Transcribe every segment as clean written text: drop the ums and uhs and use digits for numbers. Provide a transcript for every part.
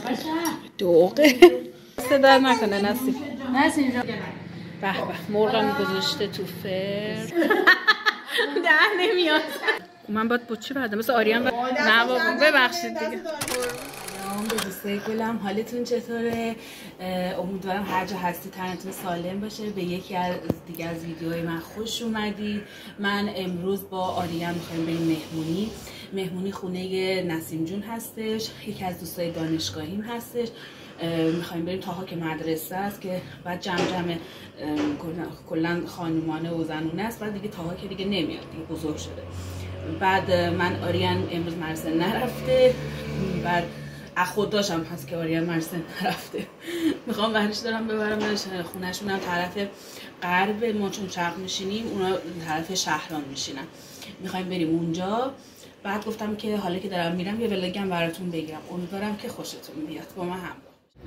دوغه صدا نکنه نسیم جان. به به مرغم گذاشته تو فر. ده نمیاد. من باید بچه بعد مثل آریان نه بابا ببخشید دیگه. دوستای گلم حالتون چطوره؟ امیدوارم هر جا هستی تنتون سالم باشه. به یکی از دیگه از ویدیوهای من خوش اومدی. من امروز با آریان میخوایم بریم مهمونی خونه نسیم جون هستش، یکی از دوستای دانشگاهیم هستش. میخوایم بریم تاها که مدرسه است که بعد جمع کلا خانومانه و زنونه است، بعد دیگه تاها که دیگه نمیاد دیگه بزرگ شده. بعد من آریان امروز مدرسه نرفته، بعد خود داشتم هست که آریان مدرسه نرفته. میخوام ورش دارم ببرمش خونهشون هم طرف غرب ما، چون شرق میشینیم اونا طرف شهران میشینن. میخوایم بریم اونجا. بعد گفتم که حالا که دارم میرم یه ولاگم براتون بگیرم. امیدوارم که خوشتون بیاد. با من همراه.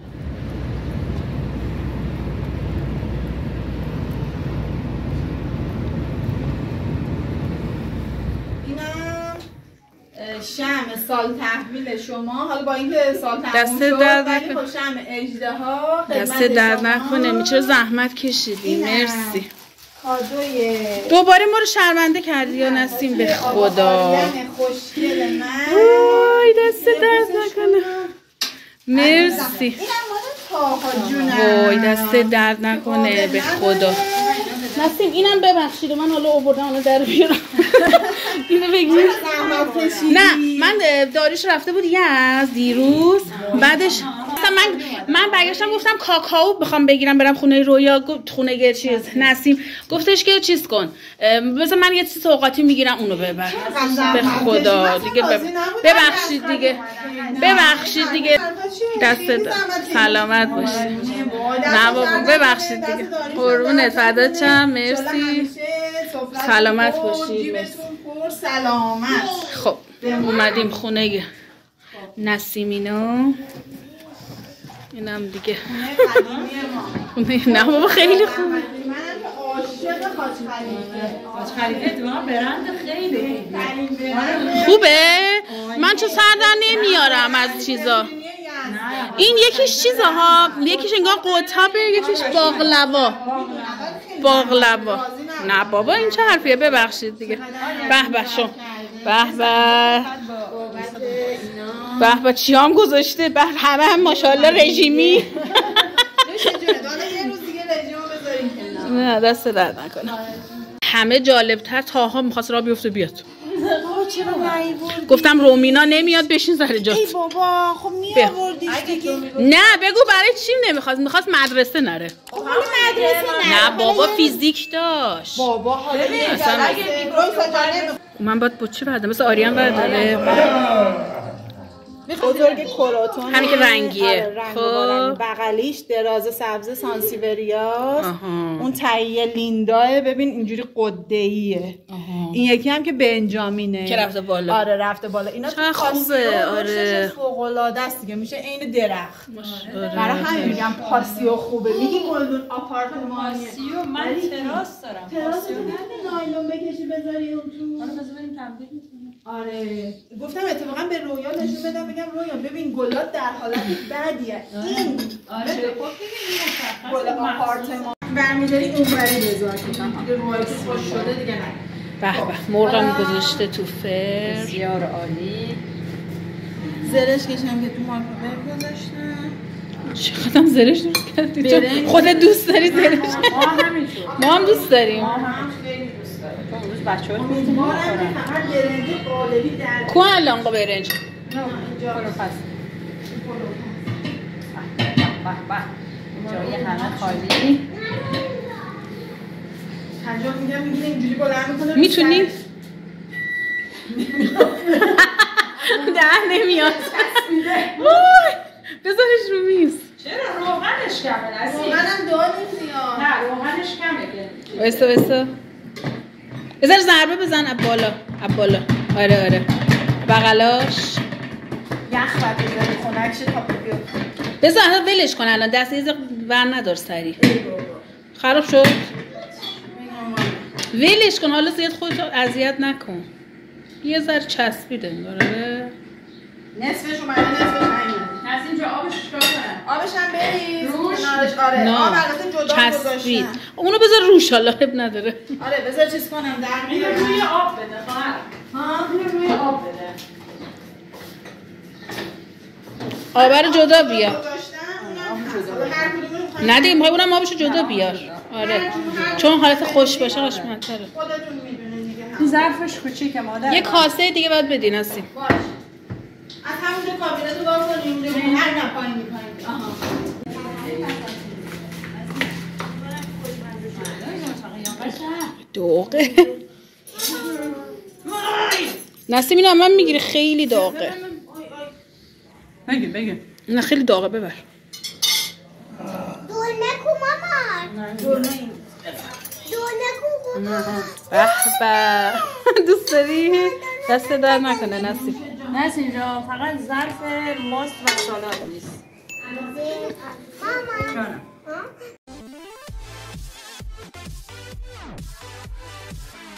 شمع سال تحویل شما. حالا با اینکه سال تحویل دست درد نکنه، با شمع اژدها دست درد نکنه. چرا زحمت کشیدی؟ مرسی. کادوی دوباره ما رو شرمنده کردی یا نسیم؟ به خدا خوشگل من. وای دست درد نکنه. مرسی. اینم مال تاها جونم. وای دست درد نکنه به خدا. نسیم اینم ببخشید من حالا آوردم اونو در بیارم. اینو بگیر. نه من داریش رفته بود یه از دیروز، بعدش من برگشتم گفتم کاکائو بخوام بگیرم برم خونه رویا، خونه چیز نسیم گفتش که چیز کن مثلا من یه چیز سوغاتی میگیرم اونو ببر. به خدا دیگه ببخشید دیگه دست سلامت باشی. نه بابا ببخشید دیگه. قربونت فدات شم. مرسی. سلامت باشی. سلامت. خب اومدیم خونه نسیمینا. اینم دیگه نه بابا خیلی خوبه. منم عاشق خاچ خلیفه برند خیلی خوبه. من چون سردر نمیارم از چیزا. این یکیش چیزها، یکیش انگار قطبه، یکیش باقلوا. نه بابا این چه حرفیه؟ ببخشید دیگه. به به شو. به چیام گذاشته. به همه ماشاءالله رژیمی. نه دست درد نکنه. همه جالبتر تاها میخواست را بیفته بیاد. گفتم رومینا نمیاد بشین سر جات. ای بابا خب میآوردیش دیگه. نه بگو برای چی نمیخواست؟ میخواست مدرسه نره. نه بابا فیزیک داشت. بابا حالا من باید بچه بردم مثل آریان برداره. بزرگ کراتون همین که رنگیه. خب بغلیش درازه سبز سانسیوریاست. اون تهیه لینداه. ببین اینجوری قده‌ایه. این یکی هم که بنجامینه که رفته بالا. آره رفته بالا. اینا چقدر خوبه. آره فوق‌العاده است دیگه. میشه عین درخت. برای همین میگم پاسیو خوبه. میگی گلدون آپارتمانی پاسیو. من تراس دارم. تراسو نایلون بکشی بذاری اون تو. حالا بذار بریم تمرین کنیم. آره گفتم اتفاقا به رویا نشون بدم بگم رویا ببین گلات در حالت بدیه. این آره خب گل آپارتمان برمی‌داری اونوری بذار که رویا خوش شده دیگه نه. به به مرغم گذاشته تو فر. بسیار عالی. زرش کشم که تو مایکروویو گذاشتم. چقدرم زرش درست کردی. خودت دوست داری زرش؟ ما هم دوست داریم. خیلی دوست دارم. چون روز بچه‌ها تو می‌خورن. فقط برنج قالبی در کو الان برنج؟ نه اینجا پس. جای همه خالی. پنجاه میگم میگه اینجوری بلند میکنه. میتونی؟ ده نمیاد. بذارش رو میز. چرا روغنش کمه نسیم؟ روغنم داد زیاد. نه روغنش کمه که. وایسا بذار ضربه بزن اب بالا. آره بغلاش یخ بعد بذاری خنک شه تا بیفته. بذار ولش کن الان دست یه ور ندار سری. خراب شد. ولش کن حالا زیاد خودت اذیت نکن. یه ذره چسبیده انگار. نصفش اومده نصفش نیومده. نسیم جا آبش آره نه البته جدا چسبید. اونو بذار روش حالا اب نداره. آره بذار چیز کنم در میاره. روی آب بده خواهر. ها روی آب بده. آب رو جدا بیار. گذاشتم نه دیگه میخوای اونم آبشو جدا بیار. آره چون حالت خوش باشه قشنگ‌تره. خودتون میدونین دیگه. این ظرفش کوچیکه مادر. یه کاسه دیگه باید بدین هستیم. باش. از همونجا کابینت رو باز کنیم. نه پایین. آها. داغه. نسیم اینو من میگیری خیلی داغه. بگی. نه خیلی داغه ببر. دور نکو مامان. دور نکو. به به. دوست داری؟ دست در نکنه نسیم. نسیم جان فقط ظرف ماست و سالاد نیست. مامان.